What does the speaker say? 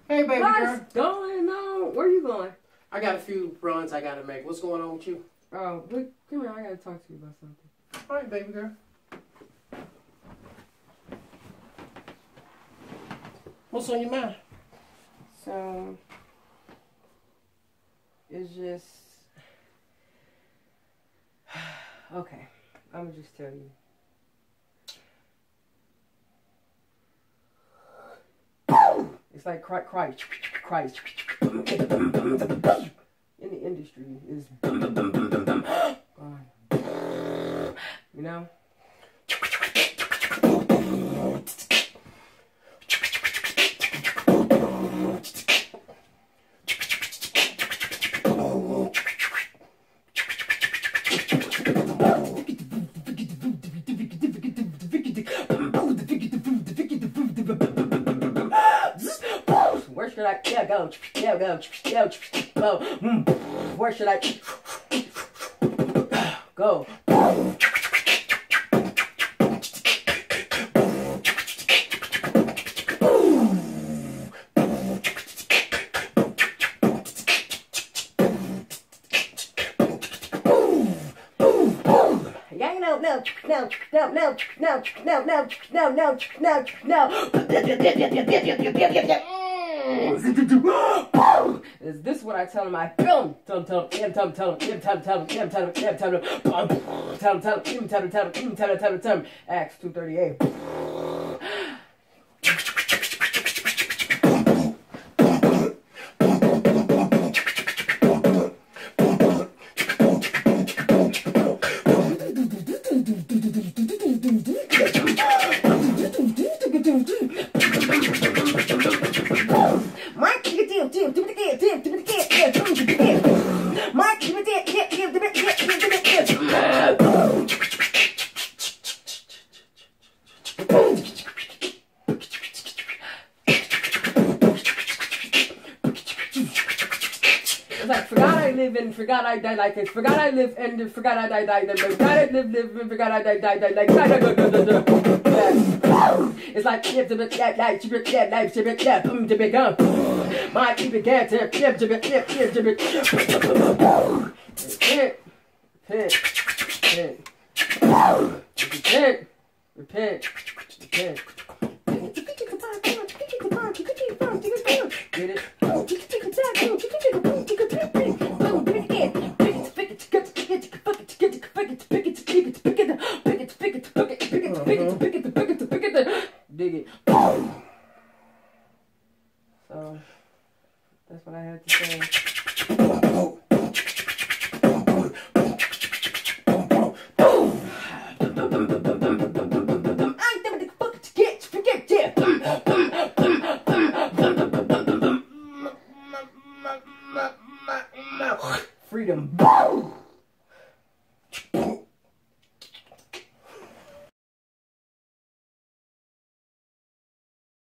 Hey, baby girl. What's going on? Where you going? I got a few runs I gotta make. What's going on with you? Oh, look, come here. I gotta talk to you about something. All right, baby girl. What's on your mind? So, it's just... Okay, I'm gonna just tell you. It's like Christ. In the industry is... You know? Where should I go? Where should I go? Is this what I tell him? I film. Tell him. Acts 2:38. It's like, forgot I live and forgot I die like this. Forgot I live and forgot I die. Forgot I live and forgot I die like. It's like my people can't repent. Get it? Dig it. So that's what I had to say. Freedom.